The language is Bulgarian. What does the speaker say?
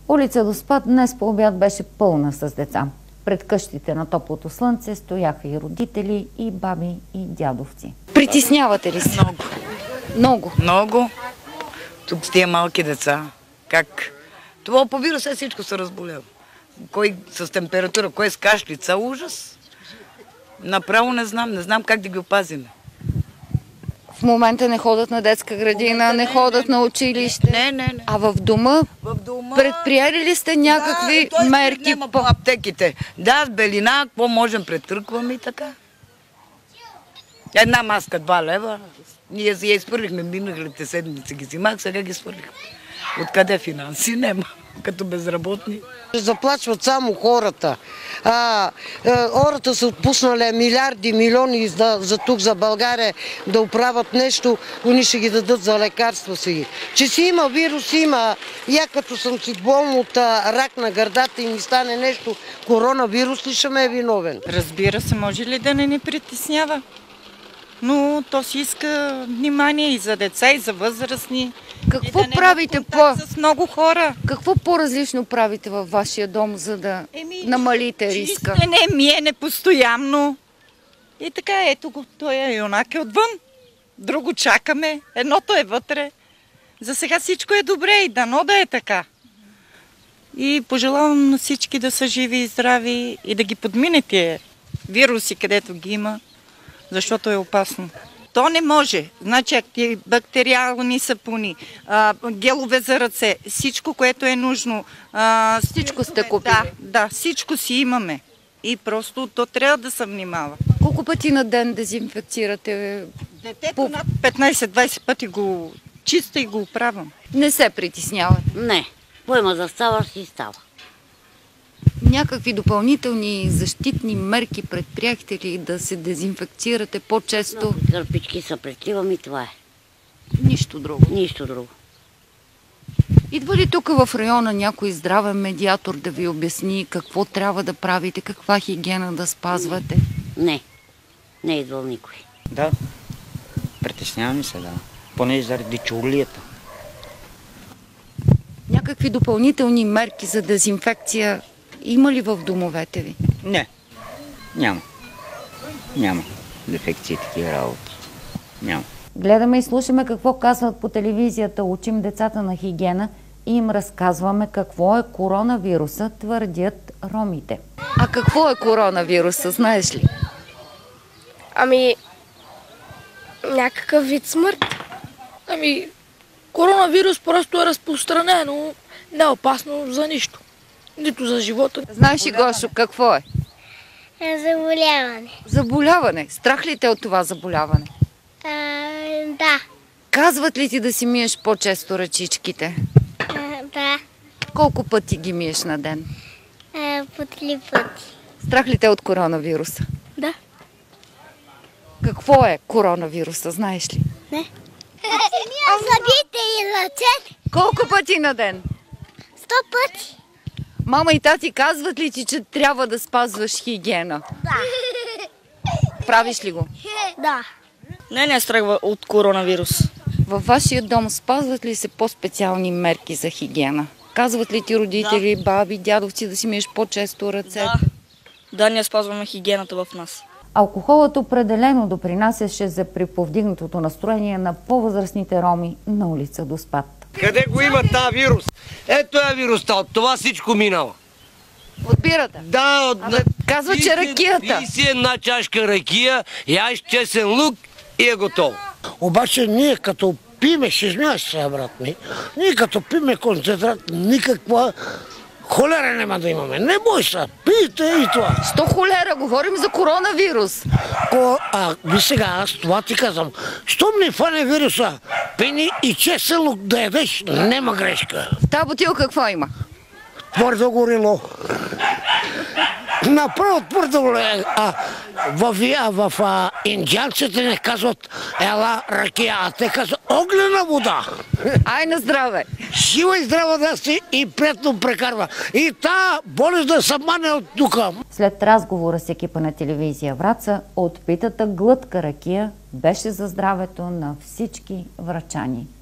Улица Доспат днес по обяд беше пълна с деца. Пред къщите на топлото слънце стояха и родители, и баби, и дядовци. Притеснявате ли се? Много. Много? Много. Тук с тия малки деца. Как? Това по вируса всичко се разболява. Кой с температура, кой с кашлица, ужас. Направо не знам как да ги опазим. В момента не ходят на детска градина, не ходят на училище. Не. А в дома? В дома... Предприели ли сте някакви мерки? По аптеките. Да, с белина, какво можем, претъркваме и така. Една маска 2 лева. Ние я изпърлихме миналите седмици, ги взимах, сега ги свърлихме. Откъде финанси? Нема, като безработни. Заплачват само хората. Хората са отпуснали милиарди, милиони за тук, за България, да оправят нещо, они ще ги дадат за лекарства си. Че си има вирус, има. Я като съм си болна от рак на гърдата и ми стане нещо, коронавирус ли ще ме е виновен? Разбира се, може ли да не ни притеснява? Но то си иска внимание и за деца, и за възрастни. Какво и да правите с много хора? Какво по-различно правите във вашия дом, за да намалите риска? Чистене, миене постоянно. И така, ето го, той е юнак е отвън. Друго чакаме, едното е вътре. За сега всичко е добре и дано да е така. И пожелавам на всички да са живи и здрави и да ги подмине тия вируси, където ги има, защото е опасно. То не може. Значи бактериални сапуни, гелове за ръце, всичко, което е нужно. Всичко сте купили? Да, всичко си имаме. И просто то трябва да се внимава. Колко пъти на ден дезинфекцирате? Детето над 15-20 пъти го чиста и го оправям. Не се притеснявате? Не. Поема да става, си става. Някакви допълнителни защитни мерки предприехте ли да се дезинфекцирате по-често? Кърпички се прекривам и това е. Нищо друго? Нищо друго. Идва ли тук в района някой здравен медиатор да ви обясни какво трябва да правите, каква хигиена да спазвате? Не. Не е идвал никой. Да. Притесняваме се, да. Поне заради чурлията. Някакви допълнителни мерки за дезинфекция има ли в домовете ви? Не. Няма. Няма. Дефекции такива работи. Няма. Гледаме и слушаме какво казват по телевизията. Учим децата на хигиена и им разказваме какво е коронавируса, твърдят ромите. А какво е коронавируса, знаеш ли? Някакъв вид смърт. Коронавирус просто е разпространено, не е опасно за нищо. Нито за живота. Знаеш ли, Гошо, какво е? Заболяване. Заболяване. Страх ли те от това заболяване? Да. Казват ли ти да си миеш по-често ръчичките? Да. Колко пъти ги миеш на ден? По 3 пъти. Страх ли те от коронавируса? Да. Какво е коронавируса, знаеш ли? Не. Зъбите и ръцете. Колко пъти на ден? 100 пъти. Мама и тати казват ли ти, че трябва да спазваш хигиена? Да. Правиш ли го? Да. Не е страх от коронавирус. Във вашия дом спазват ли се по-специални мерки за хигиена? Казват ли ти родители, баби, дядовци да си миеш по-често ръцете? Да, ние спазваме хигиената в нас. Алкохолът определено допринасяше за приповдигнатото настроение на по-възрастните роми на улица Доспат. Къде го има тази вирус? Ето е вируста, от това всичко минало. От бирата? Да, казва, че ракията. И си една чашка ракия, яш чесен лук и е готово. Обаче ние като пиме, ще знаеш сега, брат ми, ние като пиме концентрат, никаква холера няма да имаме. Не бой се, пийте и това. Що холера? Говорим за коронавирус. Виж сега, аз това ти казвам. Щом ни фане вируса, пини и чесен лук да ядеш, нема грешка. В тази бутилка какво има? Твърдо горило. Направо твърдо ли. В индианците не казват ела ракия, а те казват огнена вода. Ай на здраве! Жива и здрава да си и приятно прекарва. И та болест да се мане от тук. След разговора с екипа на телевизия Враца, отпитата глътка ракия беше за здравето на всички врачани.